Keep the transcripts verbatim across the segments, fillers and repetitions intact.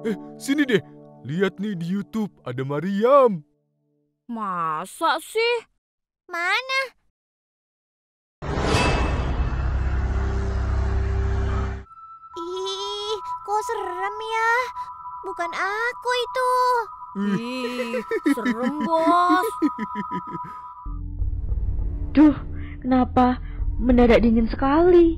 Eh, sini deh. Lihat nih di YouTube ada Mariam. Masa sih? Mana? Ih, kok serem ya? Bukan aku itu. Ih, serem, Bos. Duh, kenapa mendadak dingin sekali?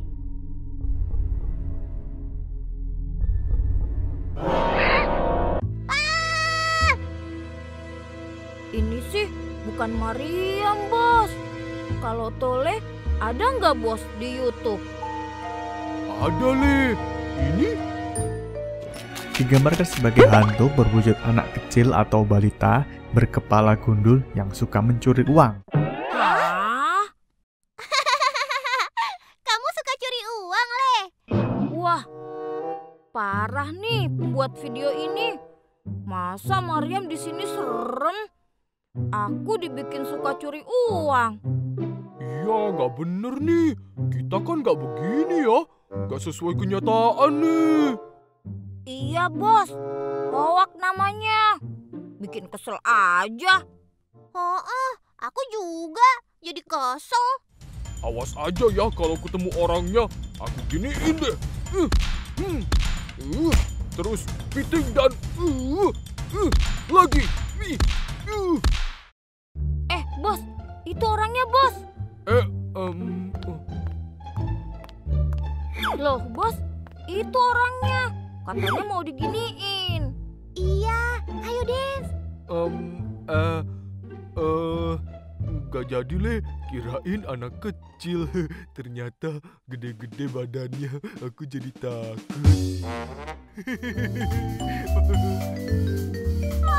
Ini sih bukan Mariam, Bos. Kalau Tole, ada nggak, Bos, di YouTube? Ada, Le. Ini? Digambarkan sebagai hantu berwujud anak kecil atau balita berkepala gundul yang suka mencuri uang. Hah? Kamu suka curi uang, Le? Wah, parah nih pembuat video ini. Masa Mariam di sini serem? Aku dibikin suka curi uang. Iya, nggak bener nih. Kita kan nggak begini ya. Nggak sesuai kenyataan nih. Iya, Bos. Hoak namanya. Bikin kesel aja. Oh, oh, aku juga jadi kesel. Awas aja ya kalau ketemu orangnya. Aku giniin deh. Uh, hmm, uh, terus piting dan uh, uh, lagi. Uh, uh. Eh, Bos. Itu orangnya, Bos. Eh, um, uh. Loh, Bos. Itu orangnya. Katanya mau diginiin. Iya, ayo dance. Um, eh, eh, nggak jadi, Le. Kirain anak kecil. Ternyata gede-gede badannya. Aku jadi takut.